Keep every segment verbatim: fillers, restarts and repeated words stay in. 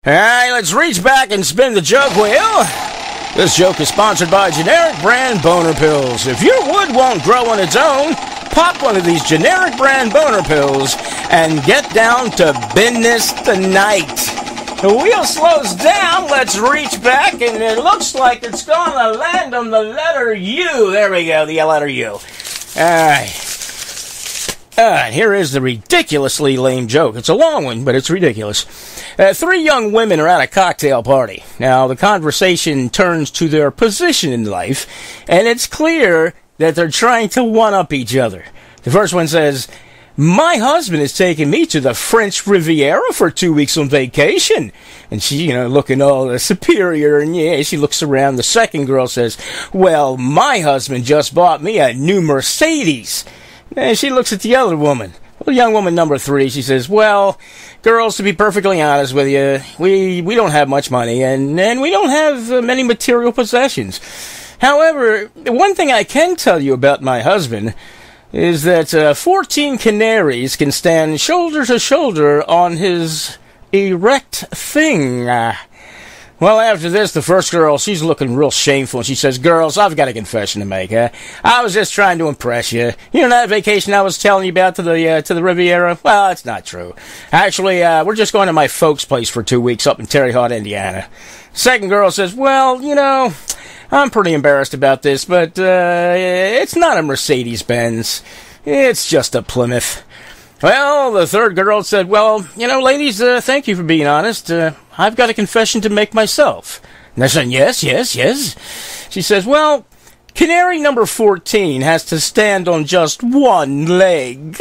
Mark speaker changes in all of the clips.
Speaker 1: Alright, let's reach back and spin the joke wheel. This joke is sponsored by generic brand boner pills. If your wood won't grow on its own, pop one of these generic brand boner pills and get down to business tonight. The wheel slows down, let's reach back, and it looks like it's gonna land on the letter U. There we go, the letter U. Alright. Alright, here is the ridiculously lame joke. It's a long one, but it's ridiculous. Uh, three young women are at a cocktail party. Now, the conversation turns to their position in life, and it's clear that they're trying to one-up each other. The first one says, "My husband is taking me to the French Riviera for two weeks on vacation." And she, you know, looking all uh, superior, and yeah, she looks around. The second girl says, "Well, my husband just bought me a new Mercedes." And she looks at the other woman. Well, young woman number three, she says, "Well, girls, to be perfectly honest with you, we, we don't have much money, and, and we don't have uh, many material possessions. However, one thing I can tell you about my husband is that uh, fourteen canaries can stand shoulder to shoulder on his erect thing." Uh, Well, after this, the first girl, she's looking real shameful, and she says, "Girls, I've got a confession to make. Huh? I was just trying to impress you. You know that vacation I was telling you about to the uh, to the Riviera? Well, it's not true. Actually, uh, we're just going to my folks' place for two weeks up in Terre Haute, Indiana." Second girl says, "Well, you know, I'm pretty embarrassed about this, but uh, it's not a Mercedes-Benz. It's just a Plymouth." Well, the third girl said, "Well, you know, ladies, uh, thank you for being honest. Uh, I've got a confession to make myself." And they're saying, "Yes, yes, yes." She says, "Well, canary number fourteen has to stand on just one leg."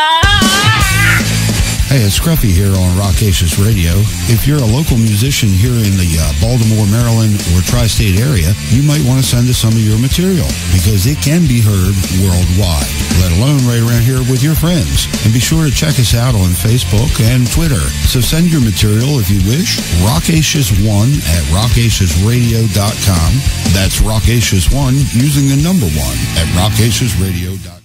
Speaker 2: Hey, it's Scruffy here on Rockacious Radio. If you're a local musician here in the uh, Baltimore, Maryland, or tri-state area, you might want to send us some of your material because it can be heard worldwide, let alone right around here with your friends. And be sure to check us out on Facebook and Twitter. So send your material if you wish. Rockacious one at rockacious radio dot com. That's Rockacious one using the number one at rockacious radio dot com.